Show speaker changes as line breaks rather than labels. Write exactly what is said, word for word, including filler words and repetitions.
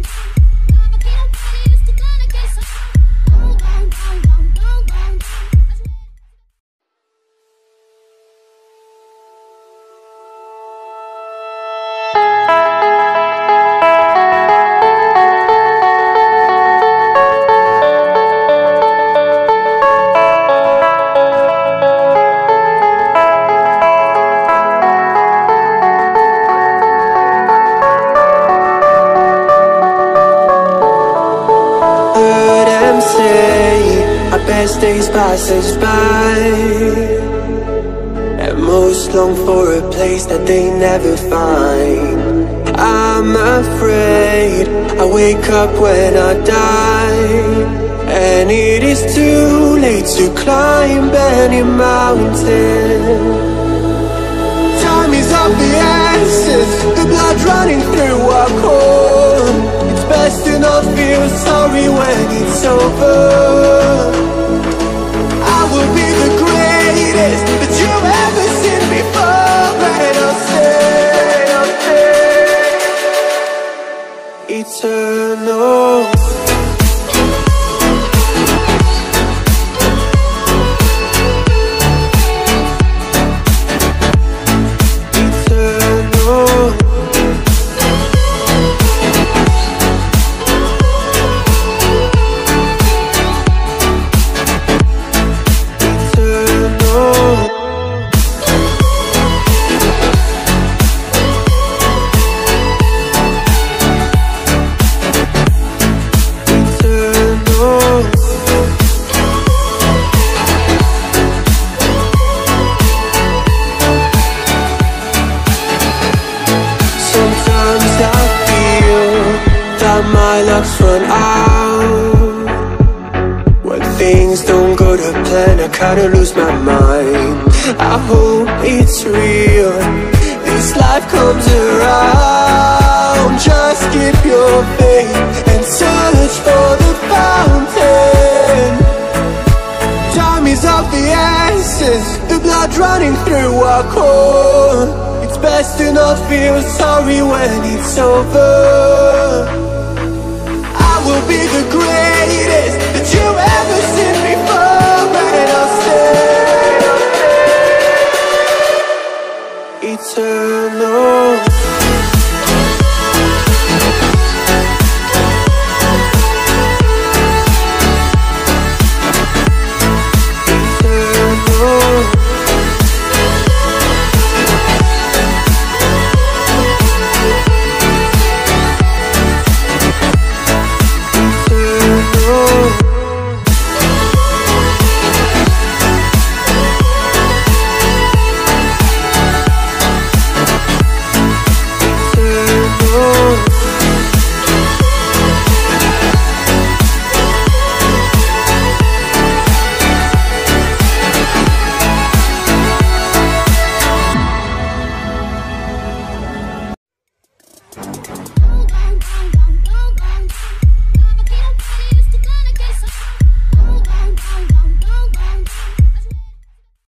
Best days pass us by, and most long for a place that they never find. I'm afraid I wake up when I die, and it is too late to climb any mountain. Time is of the essence, the blood running through our core. It's best to not feel sorry when it's over. I will be the greatest that you've ever seen before, and I'll stay, I'll stay eternal. My luck's run out. When things don't go to plan, I kinda lose my mind. I hope it's real, this life comes around. Just keep your faith and search for the fountain. Time is of the essence, the blood running through our core. It's best to not feel sorry when it's over. Will be the greatest that you've ever seen before, and I'll stay, eternal.